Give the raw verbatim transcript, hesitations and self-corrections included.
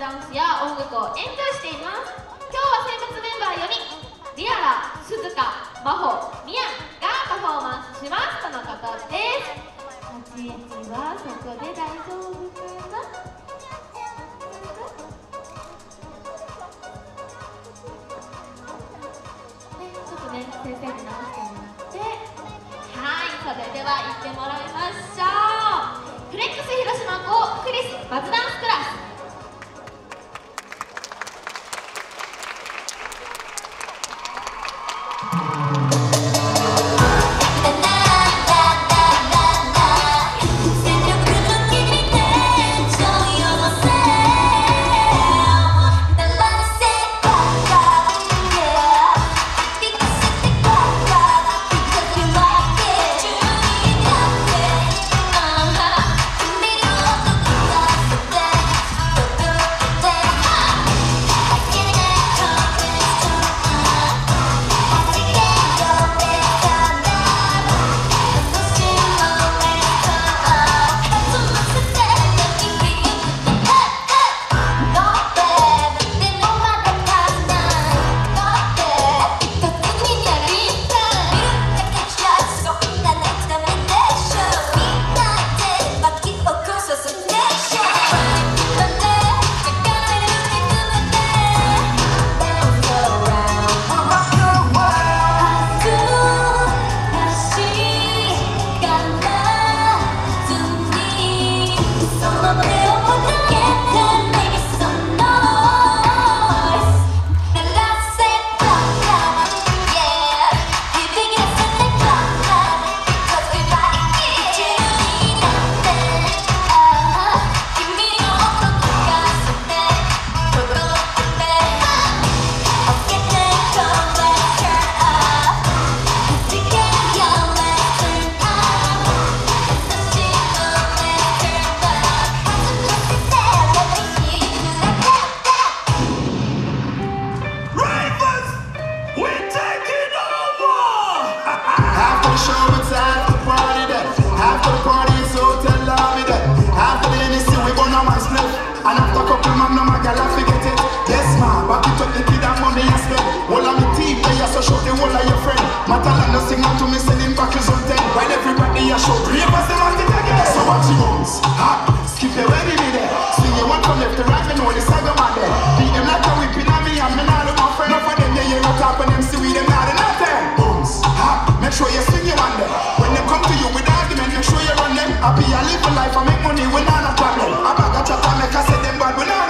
ダンスや音楽をエンジョイしています。今日は選抜メンバーよにん、リアラ、鈴鹿、真帆、ミヤがパフォーマンスしますとのことです。立ち位置はそこで大丈夫かな？ね、ちょっとね、先生に直してもらって、はい、それでは行ってもらいましょう。フレックス広島校クリスバズダンスクラス。 And after a couple man, no my gal I forget it. Yes man, back it up the kid and money I spend. All of me team, they are so show the whole of your friend. My talent no sing out to me, selling back is on ten. While everybody a show, three of us them at it again. So what you want? Hop, skip the way me there. Swing you one from left to right, me know the saga man there. Beat them like a whipping on me and me not look my friend. Enough of them, they hear a talk when them see we them not in nothing. Booms, hop, make sure you swing you on there. When they come to you with argument, make sure you run them. Happy I live a life, I make money, we not a problem. I bag a chat and make I say them bad, we not